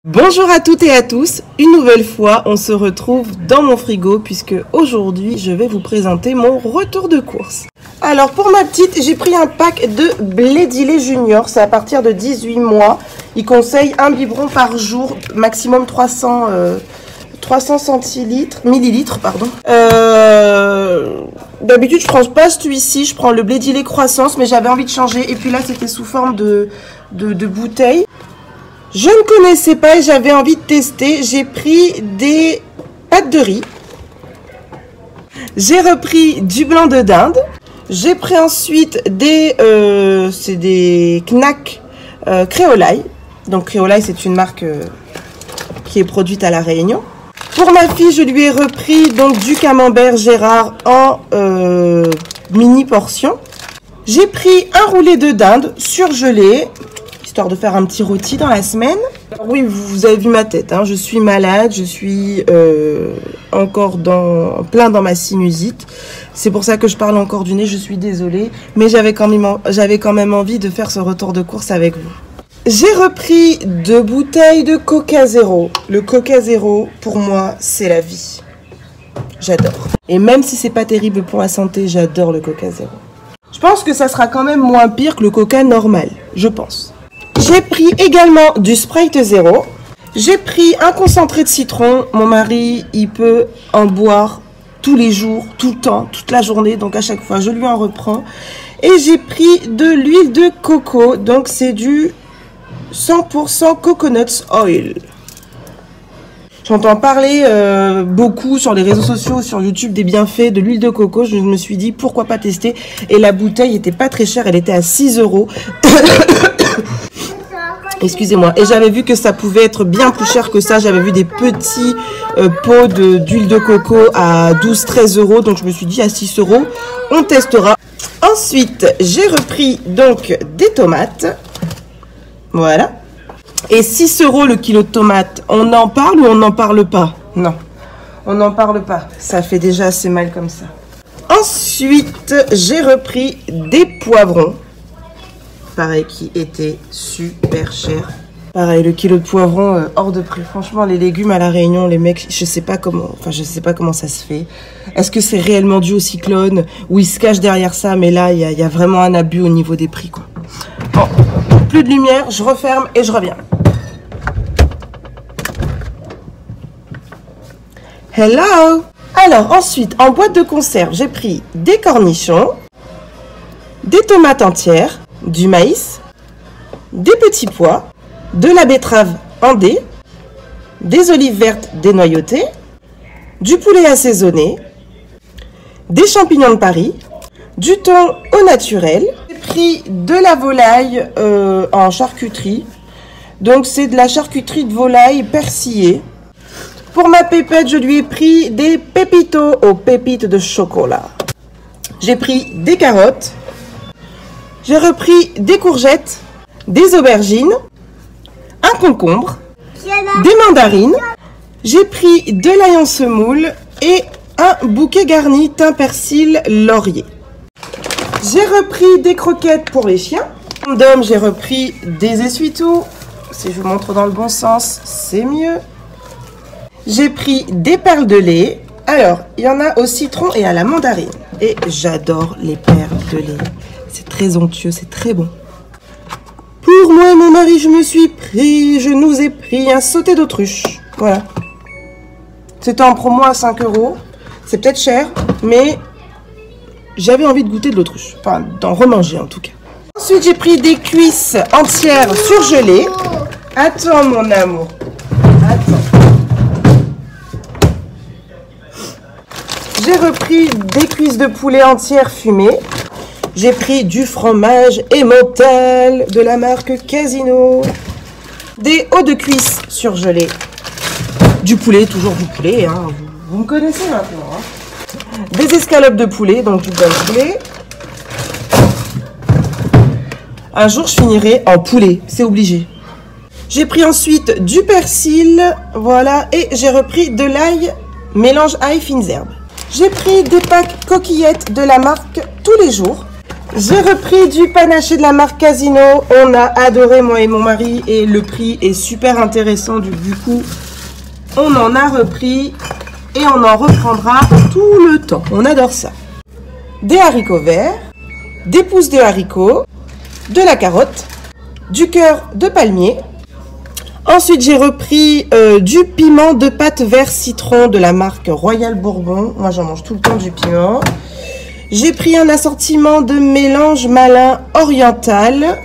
Bonjour à toutes et à tous, une nouvelle fois on se retrouve dans mon frigo puisque aujourd'hui je vais vous présenter mon retour de course. Alors pour ma petite, j'ai pris un pack de Blédillet Junior, c'est à partir de 18 mois. Il conseille un biberon par jour, maximum 300 millilitres. D'habitude je prends pas celui-ci, je prends le Blédillet Croissance, mais j'avais envie de changer et puis là c'était sous forme de bouteille. Je ne connaissais pas et j'avais envie de tester. J'ai pris des pâtes de riz. J'ai repris du blanc de dinde. J'ai pris ensuite des Knack Créolaille. Donc Créolaille, c'est une marque qui est produite à La Réunion. Pour ma fille, je lui ai repris donc du camembert Gérard en mini portion. J'ai pris un roulé de dinde surgelé, histoire de faire un petit rôti dans la semaine. Alors oui, vous avez vu ma tête, hein, je suis malade, je suis encore plein dans ma sinusite. C'est pour ça que je parle encore du nez, je suis désolée. Mais j'avais quand même envie de faire ce retour de course avec vous. J'ai repris 2 bouteilles de Coca Zéro. Le Coca Zéro, pour moi, c'est la vie. J'adore. Et même si c'est pas terrible pour la santé, j'adore le Coca Zéro. Je pense que ça sera quand même moins pire que le Coca normal, je pense. J'ai pris également du Sprite Zéro. J'ai pris un concentré de citron. Mon mari, il peut en boire tous les jours, tout le temps, toute la journée. Donc à chaque fois, je lui en reprends. Et j'ai pris de l'huile de coco. Donc c'est du 100% coconut oil. J'entends parler beaucoup sur les réseaux sociaux, sur YouTube, des bienfaits de l'huile de coco. Je me suis dit, pourquoi pas tester. Et la bouteille était pas très chère. Elle était à 6 €. Excusez-moi. Et j'avais vu que ça pouvait être bien plus cher que ça. J'avais vu des petits pots d'huile de coco à 12-13 €. Donc je me suis dit à 6 €, on testera. Ensuite, j'ai repris donc des tomates. Voilà. Et 6 € le kilo de tomates. On en parle ou on n'en parle pas? Non, on n'en parle pas. Ça fait déjà assez mal comme ça. Ensuite, j'ai repris des poivrons. Pareil, qui était super cher. Pareil, le kilo de poivrons hors de prix. Franchement, les légumes à La Réunion, les mecs, je sais pas comment ça se fait. Est-ce que c'est réellement dû au cyclone ou ils se cachent derrière ça? Mais là, il y a vraiment un abus au niveau des prix, quoi. Bon, plus de lumière, je referme et je reviens. Hello! Alors, ensuite, en boîte de conserve, j'ai pris des cornichons, des tomates entières, du maïs, des petits pois, de la betterave en dés, des olives vertes dénoyautées, du poulet assaisonné, des champignons de Paris, du thon au naturel. J'ai pris de la volaille en charcuterie. Donc c'est de la charcuterie de volaille persillée. Pour ma pépette, je lui ai pris des pépitos aux pépites de chocolat. J'ai pris des carottes. J'ai repris des courgettes, des aubergines, un concombre, des mandarines. J'ai pris de l'ail en semoule et un bouquet garni thym, persil, laurier. J'ai repris des croquettes pour les chiens. D'homme, j'ai repris des essuie-tout. Si je vous montre dans le bon sens, c'est mieux. J'ai pris des perles de lait. Alors, il y en a au citron et à la mandarine. Et j'adore les perles de lait. C'est très onctueux, c'est très bon. Pour moi et mon mari, je nous ai pris un sauté d'autruche. Voilà. C'était en promo à 5 €. C'est peut-être cher, mais j'avais envie de goûter de l'autruche. Enfin, d'en remanger en tout cas. Ensuite, j'ai pris des cuisses entières surgelées. Attends, mon amour. Attends. J'ai repris des cuisses de poulet entières fumées. J'ai pris du fromage Emmental de la marque Casino. Des hauts de cuisse surgelés. Du poulet, toujours du poulet. Hein. Vous me connaissez maintenant. Hein. Des escalopes de poulet, donc du bon poulet. Un jour, je finirai en poulet. C'est obligé. J'ai pris ensuite du persil. Voilà. Et j'ai repris de l'ail, mélange ail fines herbes. J'ai pris des packs coquillettes de la marque Tous les jours. J'ai repris du panaché de la marque Casino. On a adoré, moi et mon mari, et le prix est super intéressant. Du coup, on en a repris et on en reprendra tout le temps. On adore ça. Des haricots verts, des pousses de haricots, de la carotte, du cœur de palmier. Ensuite, j'ai repris du piment de pâte vert citron de la marque Royal Bourbon. Moi, j'en mange tout le temps du piment. J'ai pris un assortiment de mélange malin oriental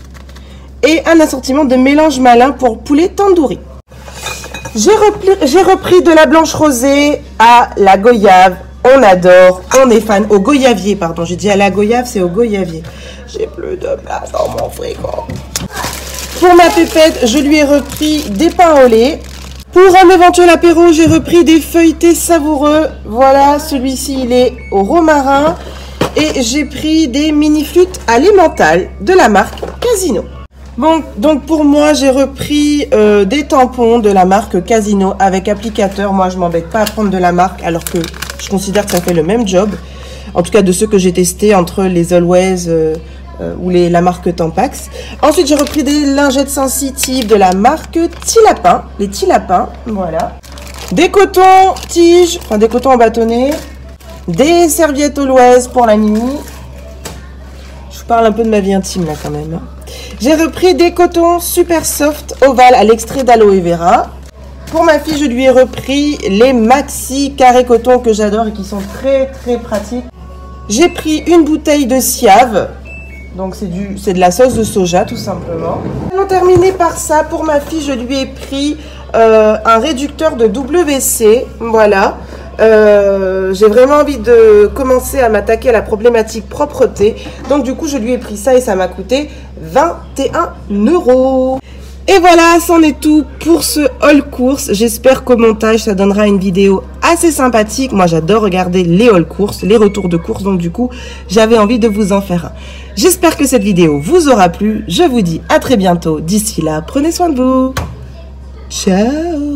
et un assortiment de mélange malin pour poulet tandoori. J'ai repris de la blanche rosée à la goyave. On adore, on est fan. Au goyavier, pardon. J'ai dit à la goyave, c'est au goyavier. J'ai plus de place dans mon frigo. Pour ma pépette, je lui ai repris des pains au lait. Pour un éventuel apéro, j'ai repris des feuilletés savoureux. Voilà, celui-ci, il est au romarin. Et j'ai pris des mini-flûtes à l'emmental de la marque Casino. Bon, donc pour moi, j'ai repris des tampons de la marque Casino avec applicateur. Moi, je m'embête pas à prendre de la marque alors que je considère que ça fait le même job. En tout cas, de ceux que j'ai testés entre les Always ou la marque Tampax. Ensuite, j'ai repris des lingettes sensitives de la marque Tilapin. Les Tilapin, voilà. Des cotons tiges, enfin des cotons en bâtonnet. Des serviettes Always pour la nuit. Je vous parle un peu de ma vie intime là quand même. J'ai repris des cotons super soft ovales à l'extrait d'aloe vera. Pour ma fille, je lui ai repris les maxi carré coton que j'adore et qui sont très très pratiques. J'ai pris une bouteille de Siave. Donc c'est de la sauce de soja tout simplement. Allons terminer par ça. Pour ma fille, je lui ai pris un réducteur de WC. Voilà. J'ai vraiment envie de commencer à m'attaquer à la problématique propreté. Donc du coup, je lui ai pris ça et ça m'a coûté 21 €. Et voilà, c'en est tout pour ce haul course. J'espère qu'au montage, ça donnera une vidéo assez sympathique. Moi, j'adore regarder les haul courses, les retours de course. Donc du coup, j'avais envie de vous en faire un. J'espère que cette vidéo vous aura plu. Je vous dis à très bientôt. D'ici là, prenez soin de vous. Ciao.